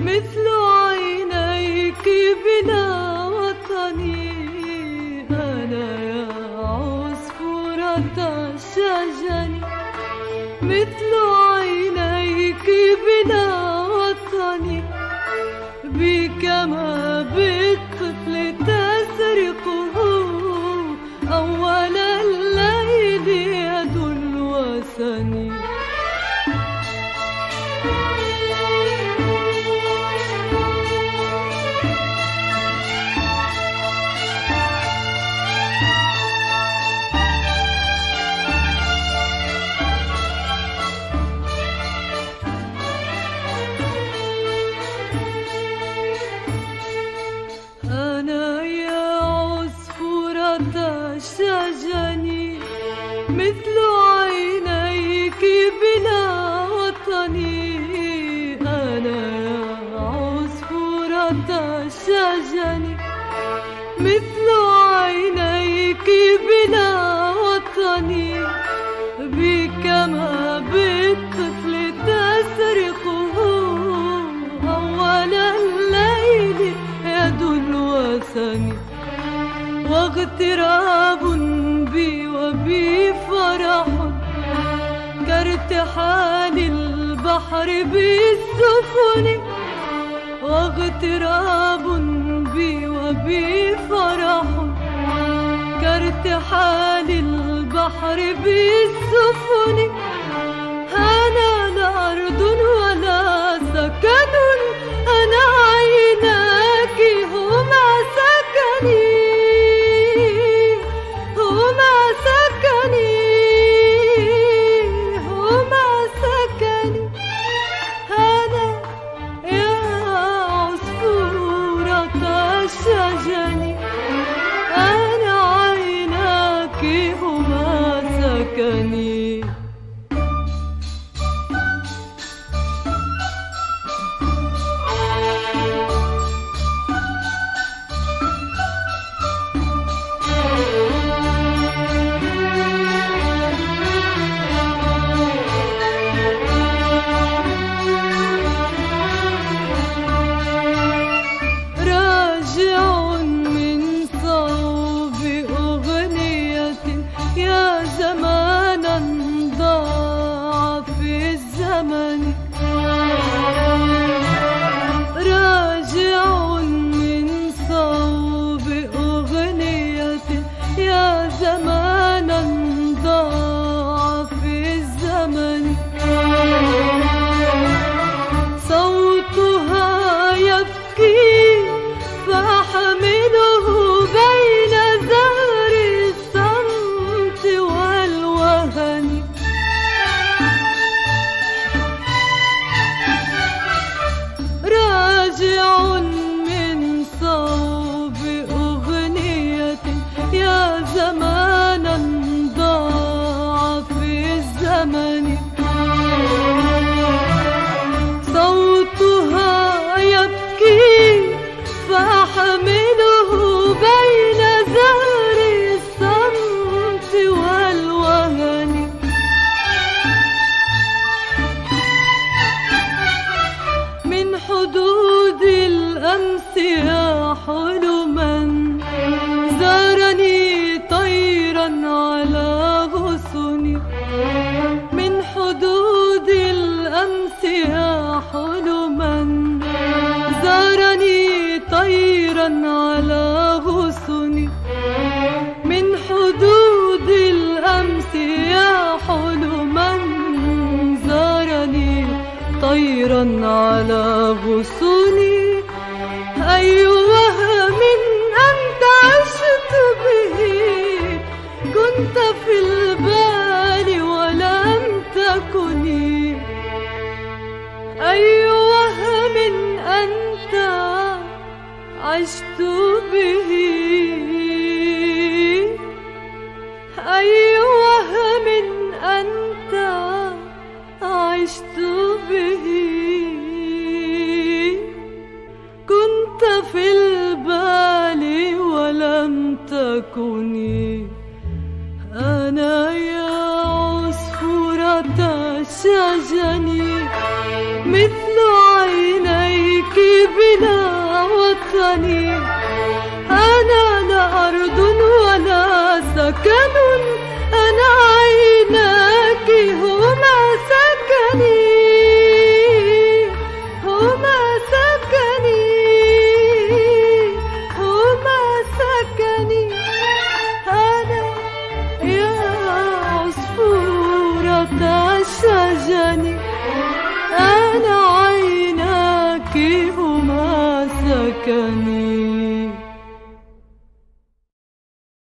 مثل عينيك بلا وطني. أنا يا عصفورة الشجن مثل عينيك بلا وطني. بك ما بالطفل تسرقه أول الليل يد الوثني. أنا يا عصفورة الشجن مثل عينيك بلا وطني. أنا يا عصفورة الشجن مثل عينيك بلا وطني. بك ما بالطفل تسرقه أول الليل يد الوثني. واغتراب بي وبي فرح كارتحال البحر بالسفن. واغتراب بي وبي فرح كارتحال البحر بالسفن. أنا لا أرض ولا سكن، أنا عيناك هما سكني، هما سكني، هما سكني. أنا يا عصفورة الشجن أنا عيناك هما سكني. راجع من صوب أغنية يا زمانا ضاع في الزمن. صوتها يبكي فأحمله بين زهر الصمت والوهن. راجع من صوب أغنية يا زمانا ضاع في الزمن. صوتها يبكي فأحمله بين زهر الصمت والوهن. من حدود الأمس يا حلما زارني طيرا على غصني. من حدود الأمس يا حلما زارني طيرا على غصني. من حدود الأمس يا حلما زارني طيرا على غصني. أي وهم أنت عشت به كنت في البال ولم تكني. أي وهم أنت عشت به، أي وهم أنت عشت به كنت في البال ولم تكني. أنا يا عصفورة الشجن مثل عينيك فيك بلا وطني. أنا لا أرض ولا سكن، أنا عيناك هما سكني، هما سكني، هما سكني. أنا يا عصفورة الشجن، أنا